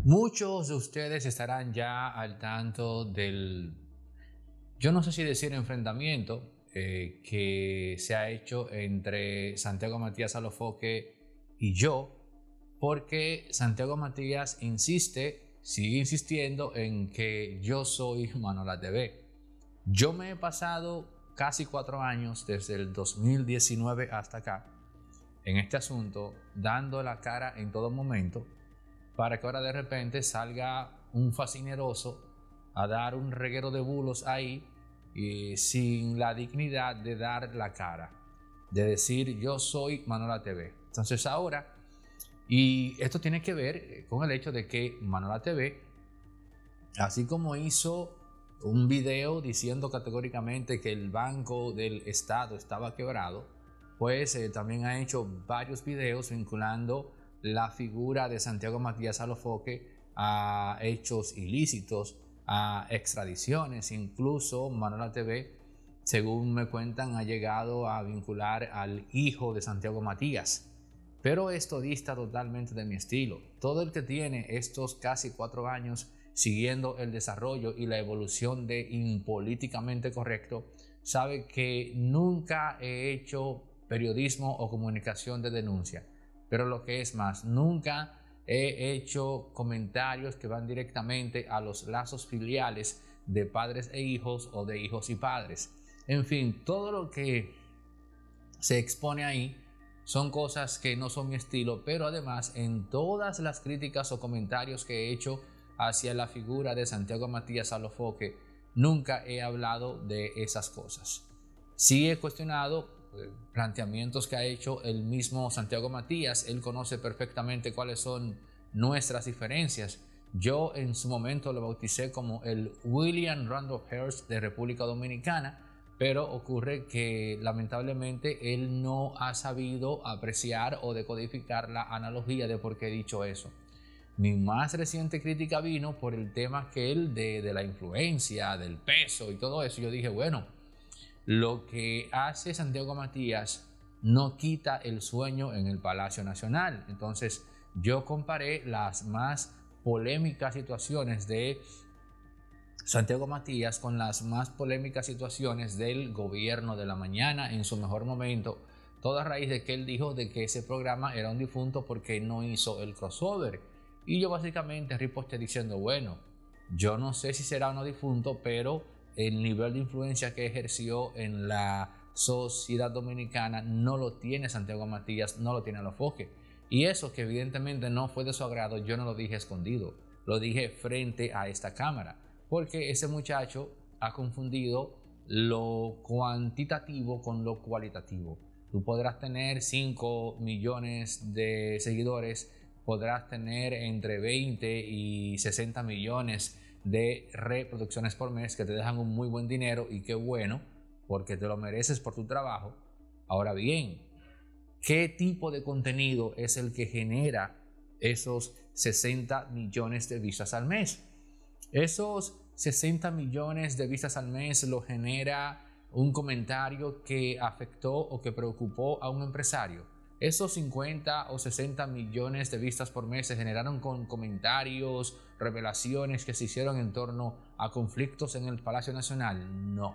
Muchos de ustedes estarán ya al tanto del, yo no sé si decir enfrentamiento, que se ha hecho entre Santiago Matías Alofoque y yo, porque Santiago Matías sigue insistiendo en que yo soy Manola TV. Yo me he pasado casi 4 años, desde el 2019 hasta acá, en este asunto, dando la cara en todo momento, para que ahora de repente salga un fascineroso a dar un reguero de bulos ahí, sin la dignidad de dar la cara, de decir yo soy Manola TV. Entonces ahora, y esto tiene que ver con el hecho de que Manola TV, así como hizo un video diciendo categóricamente que el Banco del Estado estaba quebrado, pues también ha hecho varios videos vinculando la figura de Santiago Matías Alofoque a hechos ilícitos, a extradiciones. Incluso Manola TV, según me cuentan, ha llegado a vincular al hijo de Santiago Matías. Pero esto dista totalmente de mi estilo. Todo el que tiene estos casi 4 años siguiendo el desarrollo y la evolución de Impolíticamente Correcto sabe que nunca he hecho periodismo o comunicación de denuncia. Pero lo que es más, nunca he hecho comentarios que van directamente a los lazos filiales de padres e hijos o de hijos y padres. En fin, todo lo que se expone ahí son cosas que no son mi estilo, pero además en todas las críticas o comentarios que he hecho hacia la figura de Santiago Matías Alofoque, nunca he hablado de esas cosas. Sí he cuestionado planteamientos que ha hecho el mismo Santiago Matías. Él conoce perfectamente cuáles son nuestras diferencias. Yo en su momento lo bauticé como el William Randolph Hearst de República Dominicana, pero ocurre que lamentablemente él no ha sabido apreciar o decodificar la analogía de por qué he dicho eso. Mi más reciente crítica vino por el tema que él de la influencia, del peso y todo eso. Yo dije, bueno, lo que hace Santiago Matías no quita el sueño en el Palacio Nacional. Entonces yo comparé las más polémicas situaciones de Santiago Matías con las más polémicas situaciones del gobierno de la mañana en su mejor momento, toda a raíz de que él dijo de que ese programa era un difunto porque no hizo el crossover. Y yo básicamente riposté diciendo, bueno, yo no sé si será o no difunto, pero el nivel de influencia que ejerció en la sociedad dominicana no lo tiene Santiago Matías, no lo tiene Alofoque. Y eso, que evidentemente no fue de su agrado, yo no lo dije escondido, lo dije frente a esta cámara, porque ese muchacho ha confundido lo cuantitativo con lo cualitativo. Tú podrás tener 5 millones de seguidores, podrás tener entre 20 y 60 millones de reproducciones por mes que te dejan un muy buen dinero, y qué bueno, porque te lo mereces por tu trabajo. Ahora bien, ¿qué tipo de contenido es el que genera esos 60 millones de vistas al mes? Esos 60 millones de vistas al mes lo genera un comentario que afectó o que preocupó a un empresario. Esos 50 o 60 millones de vistas por mes se generaron con comentarios, revelaciones que se hicieron en torno a conflictos en el Palacio Nacional. No.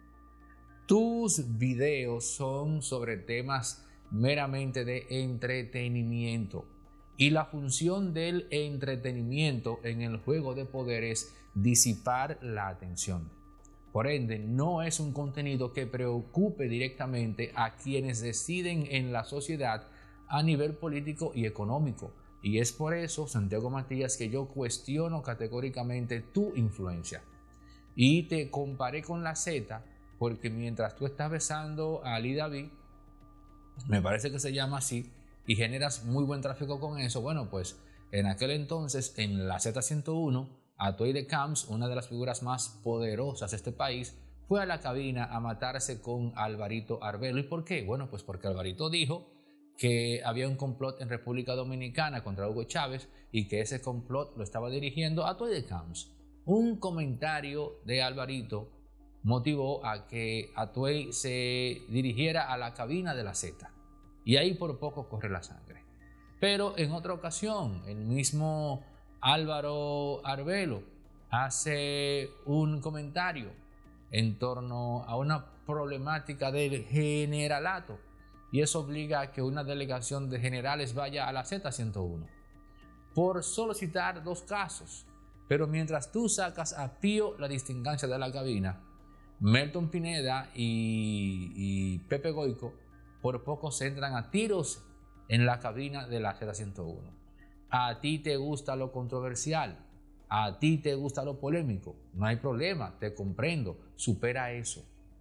Tus videos son sobre temas meramente de entretenimiento. Y la función del entretenimiento en el juego de poder es disipar la atención. Por ende, no es un contenido que preocupe directamente a quienes deciden en la sociedad a nivel político y económico. Y es por eso, Santiago Matías, que yo cuestiono categóricamente tu influencia. Y te comparé con la Z, porque mientras tú estás besando a Ali David, me parece que se llama así, y generas muy buen tráfico con eso, bueno, pues en aquel entonces, en la Z101, Atuey de Camps, una de las figuras más poderosas de este país, fue a la cabina a matarse con Alvarito Arbelo. ¿Y por qué? Bueno, pues porque Alvarito dijo que había un complot en República Dominicana contra Hugo Chávez y que ese complot lo estaba dirigiendo Atuey de Camps. Un comentario de Alvarito motivó a que Atuey se dirigiera a la cabina de la Z. Y ahí por poco corre la sangre. Pero en otra ocasión, el mismo Álvaro Arbelo hace un comentario en torno a una problemática del generalato y eso obliga a que una delegación de generales vaya a la Z-101. Por solo citar dos casos, pero mientras tú sacas a Pío la distingancia de la cabina, Melton Pineda y Pepe Goico por poco se entran a tiros en la cabina de la Z-101. A ti te gusta lo controversial, a ti te gusta lo polémico, no hay problema, te comprendo, supera eso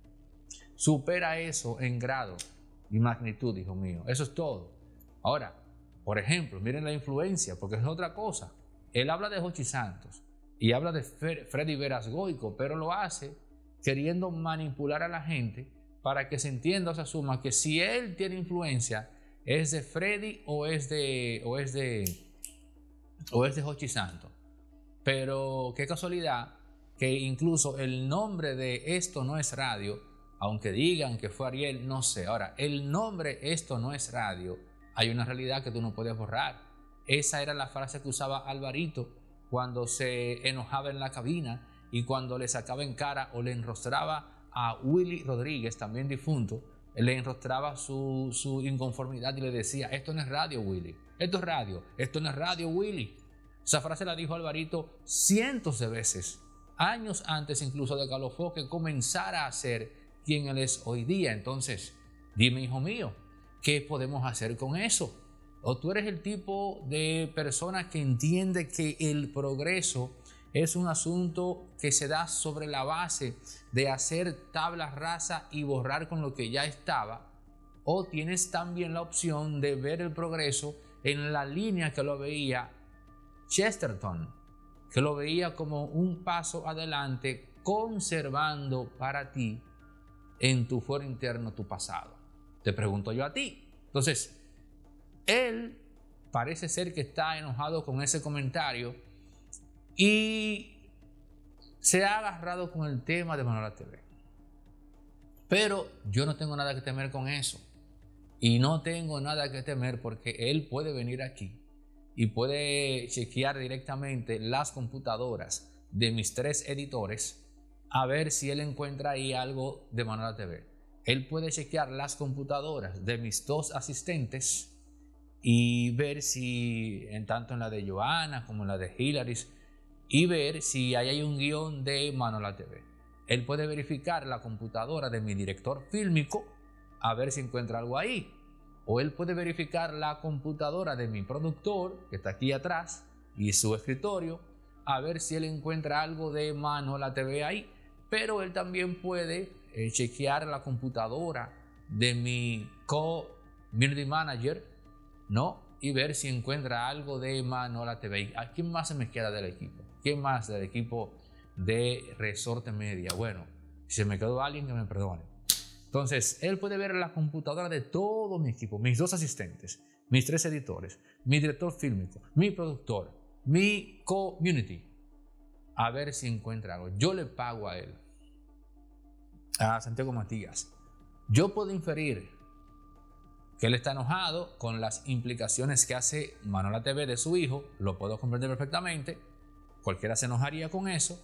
en grado y magnitud, hijo mío, eso es todo. Ahora, por ejemplo, miren la influencia, porque es otra cosa. Él habla de Jochi Santos y habla de Freddy Veras Goico, pero lo hace queriendo manipular a la gente para que se entienda o se asuma que si él tiene influencia es de Freddy o es de Jochi Santos. Pero qué casualidad que incluso el nombre de Esto No Es Radio, aunque digan que fue Ariel, no sé. Ahora, el nombre Esto No Es Radio, hay una realidad que tú no puedes borrar. Esa era la frase que usaba Alvarito cuando se enojaba en la cabina y cuando le sacaba en cara o le enrostraba a Willy Rodríguez, también difunto, le enrostraba su inconformidad y le decía: esto no es radio, Willy, esto es radio, esto no es radio, Willy. Esa frase la dijo Alvarito cientos de veces, años antes incluso de que Alofoque comenzara a ser quien él es hoy día. Entonces, dime, hijo mío, ¿qué podemos hacer con eso? ¿O tú eres el tipo de persona que entiende que el progreso es un asunto que se da sobre la base de hacer tabla rasa y borrar con lo que ya estaba? ¿O tienes también la opción de ver el progreso en la línea que lo veía Chesterton, que lo veía como un paso adelante, conservando para ti en tu fuero interno tu pasado? Te pregunto yo a ti. Entonces, él parece ser que está enojado con ese comentario y se ha agarrado con el tema de Manola TV. Pero yo no tengo nada que temer con eso. Y no tengo nada que temer porque él puede venir aquí y puede chequear directamente las computadoras de mis 3 editores a ver si él encuentra ahí algo de Manola TV. Él puede chequear las computadoras de mis 2 asistentes y ver si, tanto en la de Joana como en la de Hilary, y ver si hay un guión de Manola TV. Él puede verificar la computadora de mi director fílmico a ver si encuentra algo ahí. O él puede verificar la computadora de mi productor, que está aquí atrás, y su escritorio, a ver si él encuentra algo de Manola TV ahí. Pero él también puede chequear la computadora de mi community manager, ¿no? Y ver si encuentra algo de Manola TV. ¿A quién más se me queda del equipo? ¿Quién más del equipo de Resorte Media? Bueno, si se me quedó alguien, que me perdone. Entonces, él puede ver la computadora de todo mi equipo, mis 2 asistentes, mis 3 editores, mi director fílmico, mi productor, mi community, a ver si encuentra algo. Yo le pago a él, a Santiago Matías. Yo puedo inferir que él está enojado con las implicaciones que hace Manola TV de su hijo, lo puedo comprender perfectamente, cualquiera se enojaría con eso,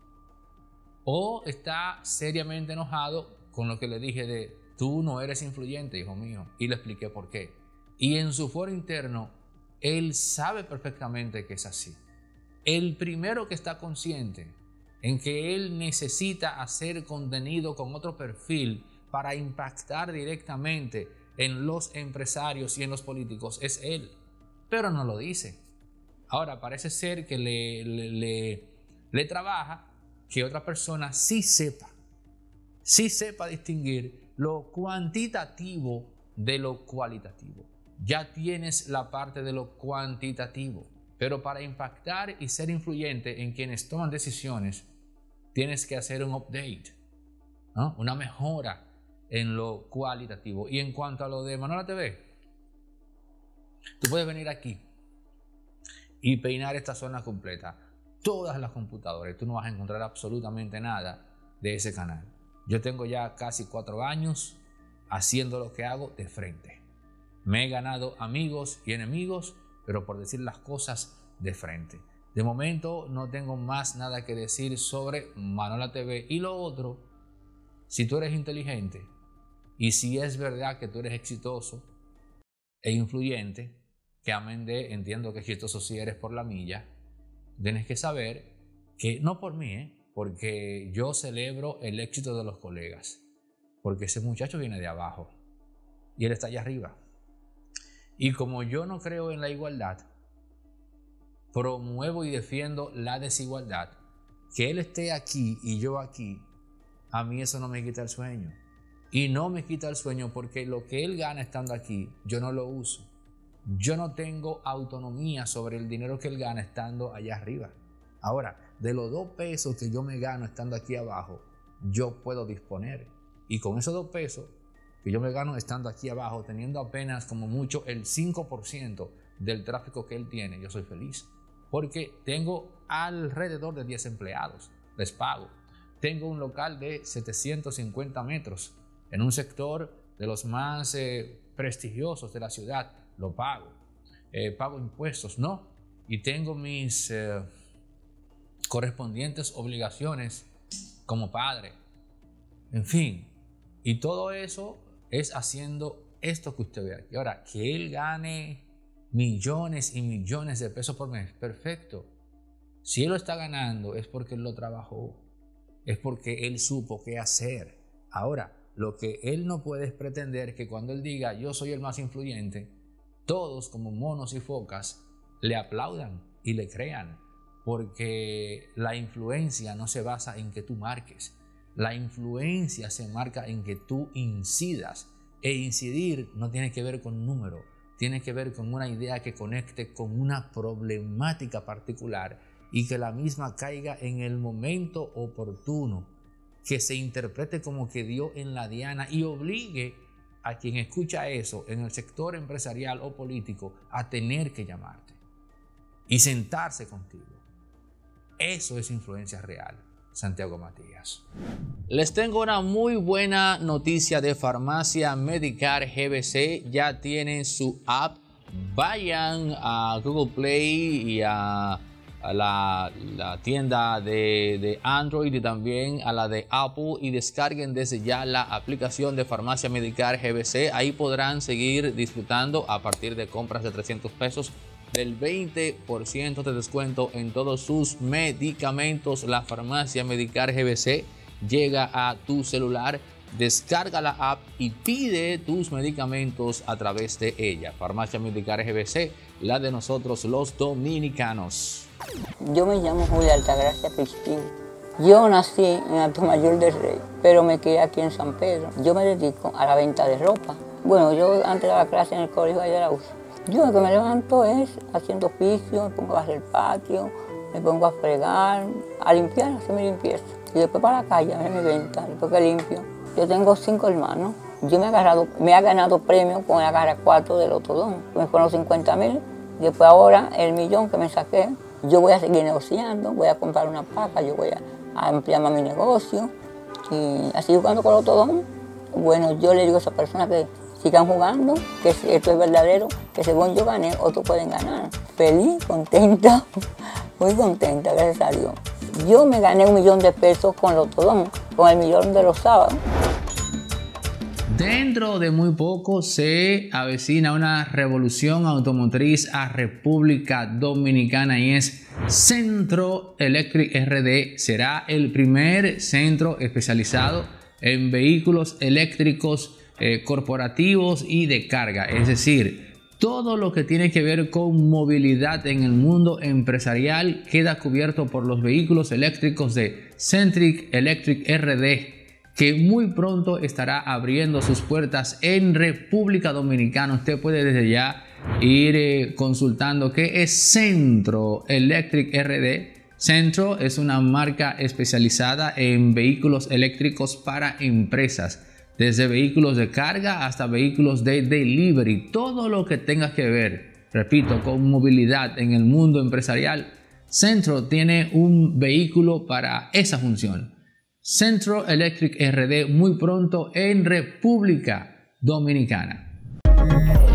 o está seriamente enojado con lo que le dije de: tú no eres influyente, hijo mío, y le expliqué por qué. Y en su foro interno, él sabe perfectamente que es así. El primero que está consciente en que él necesita hacer contenido con otro perfil para impactar directamente en los empresarios y en los políticos es él, pero no lo dice. Ahora parece ser que le trabaja que otra persona sí sepa distinguir lo cuantitativo de lo cualitativo. Ya tienes la parte de lo cuantitativo, pero para impactar y ser influyente en quienes toman decisiones, tienes que hacer un update, ¿no? Una mejora en lo cualitativo. Y en cuanto a lo de Manola TV, tú puedes venir aquí y peinar esta zona completa, todas las computadoras, tú no vas a encontrar absolutamente nada de ese canal. Yo tengo ya casi 4 años haciendo lo que hago de frente. Me he ganado amigos y enemigos, pero por decir las cosas de frente. De momento no tengo más nada que decir sobre Manola TV. Y lo otro, si tú eres inteligente y si es verdad que tú eres exitoso e influyente, que amén de, entiendo que exitoso si eres por la milla, tienes que saber que, no por mí, porque yo celebro el éxito de los colegas, porque ese muchacho viene de abajo y él está allá arriba. Y como yo no creo en la igualdad, promuevo y defiendo la desigualdad. Que él esté aquí y yo aquí, a mí eso no me quita el sueño. Y no me quita el sueño porque lo que él gana estando aquí, yo no lo uso. Yo no tengo autonomía sobre el dinero que él gana estando allá arriba. Ahora, de los 2 pesos que yo me gano estando aquí abajo, yo puedo disponer. Y con esos 2 pesos que yo me gano estando aquí abajo, teniendo apenas como mucho el 5% del tráfico que él tiene, yo soy feliz. Porque tengo alrededor de 10 empleados, les pago. Tengo un local de 750 metros en un sector de los más prestigiosos de la ciudad, lo pago. Pago impuestos, ¿no? Y tengo mis correspondientes obligaciones como padre. En fin, y todo eso es haciendo esto que usted ve aquí. Ahora, que él gane millones y millones de pesos por mes, perfecto. Si él lo está ganando es porque él lo trabajó, es porque él supo qué hacer. Ahora, lo que él no puede es pretender que cuando él diga yo soy el más influyente, todos como monos y focas le aplaudan y le crean, porque la influencia no se basa en que tú marques, la influencia se marca en que tú incidas, e incidir no tiene que ver con número, tiene que ver con una idea que conecte con una problemática particular y que la misma caiga en el momento oportuno, que se interprete como que dio en la diana y obligue a quien escucha eso en el sector empresarial o político a tener que llamarte y sentarse contigo. Eso es influencia real. Santiago Matías. Les tengo una muy buena noticia de Farmacia Medicare GBC. Ya tienen su app. Vayan a Google Play y a la tienda de Android y también a la de Apple y descarguen desde ya la aplicación de Farmacia Medicare GBC. Ahí podrán seguir disfrutando a partir de compras de 300 pesos del 20% de descuento en todos sus medicamentos. La Farmacia Medicare GBC llega a tu celular. Descarga la app y pide tus medicamentos a través de ella. Farmacia Medicare GBC, la de nosotros los dominicanos. Yo me llamo Julia Altagracia Cristín. Yo nací en Atomayor del Rey, pero me crié aquí en San Pedro. Yo me dedico a la venta de ropa. Bueno, yo antes daba clase en el colegio de la UCI. Yo lo que me levanto es haciendo oficio, me pongo a hacer el patio, me pongo a fregar, a limpiar, a hacer mi limpieza. Y después para la calle, a ver mi venta, después que limpio. Yo tengo 5 hermanos. Yo me he ganado premios con la carrera 4 del Otodón. Me fueron 50.000. Después ahora el millón que me saqué, yo voy a seguir negociando, voy a comprar una placa, yo voy a ampliar más mi negocio. Y así jugando con el Otodón, bueno, yo le digo a esa persona que sigan jugando, que esto es verdadero, que según yo gané, otros pueden ganar. Feliz, contenta, muy contenta, gracias a Dios. Yo me gané 1 millón de pesos con el Otodón, con el millón de los sábados. Dentro de muy poco se avecina una revolución automotriz a República Dominicana y es Centro Electric RD. Será el primer centro especializado en vehículos eléctricos corporativos y de carga, es decir, todo lo que tiene que ver con movilidad en el mundo empresarial queda cubierto por los vehículos eléctricos de Centric Electric RD, que muy pronto estará abriendo sus puertas en República Dominicana. Usted puede desde ya ir consultando qué es Centro Electric RD. Centro es una marca especializada en vehículos eléctricos para empresas, desde vehículos de carga hasta vehículos de delivery. Todo lo que tenga que ver, repito, con movilidad en el mundo empresarial, Centro tiene un vehículo para esa función. Centro Electric RD muy pronto en República Dominicana.